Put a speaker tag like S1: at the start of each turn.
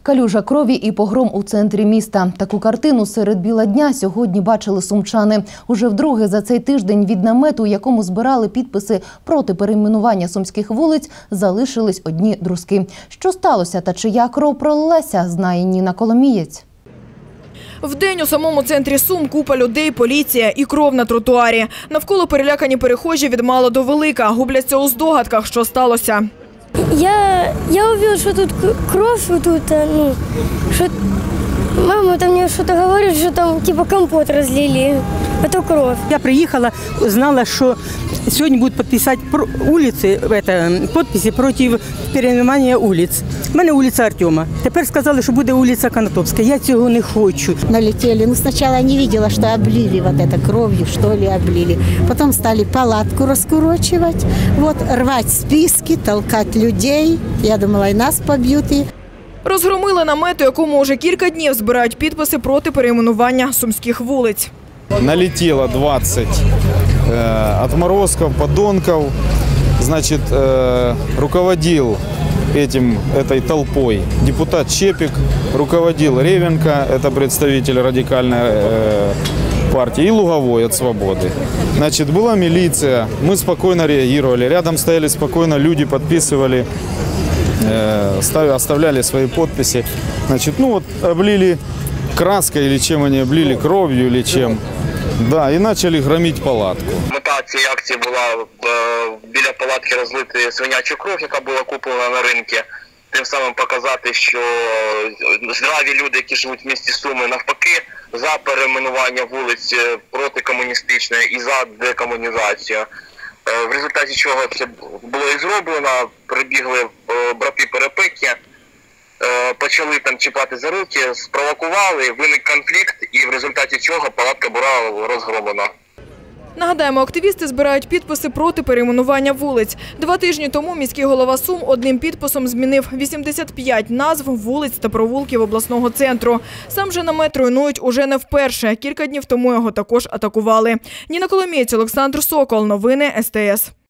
S1: Калюжа крові і погром у центрі міста. Таку картину серед біла дня сьогодні бачили сумчани. Уже вдруге за цей тиждень від намету, у якому збирали підписи проти перейменування сумських вулиць, залишились одні друзки. Що сталося та чия кров пролилася, знає Ніна Коломієць.
S2: Вдень у самому центрі Сум купа людей, поліція і кров на тротуарі. Навколо перелякані перехожі від мала до велика. Губляться у здогадках, що сталося.
S3: Я увидела, что тут кровь, тут, что мама там мне что-то говорит, что там типа компот разлили, это кровь.
S4: Я приехала, знала, что сегодня будут подписать подписи против перейменування улиц. У мене вулиця Артема. Тепер сказали, що буде вулиця Конотопська. Я цього не хочу.
S5: Налетели. Сначала я не видела, что облили вот это кровью, что ли, облили. Потом стали палатку раскурочивать, рвать списки, толкать людей. Я думала, и нас побьют.
S2: Розгромили намет, у якому вже кілька днів збирають підписи проти перейменування сумських вулиць.
S6: Налетело 20 отморозков, подонков. Значит, руководил этой толпой депутат Чепик, руководил Ревенко, это представитель радикальной партии, и Луговой от Свободы. Значит, была милиция, мы спокойно реагировали, рядом стояли спокойно люди, подписывали, оставляли свои подписи. Значит, облили краской или чем они облили, кровью или чем. Да, і почали громити палатку.
S7: Мета цієї акції була біля палатки розлити свинячу кров, яка була куплена на ринку. Тим самим показати, що здраві люди, які живуть в місті Суми, навпаки, за перейменування вулиць протикомуністичної і за декомунізацію. В результаті чого це було і зроблено, прибігли брати Перепеки, почали там чіпати за руки, спровокували, виник конфлікт, і в результаті чого палатка була розгромлена.
S2: Нагадаємо, активісти збирають підписи проти перейменування вулиць. 2 тижні тому міський голова Сум одним підписом змінив 85 назв вулиць та провулків обласного центру. Сам же намет руйнують уже не вперше. Кілька днів тому його також атакували. Ніна Коломієць, Олександр Сокол. Новини СТС.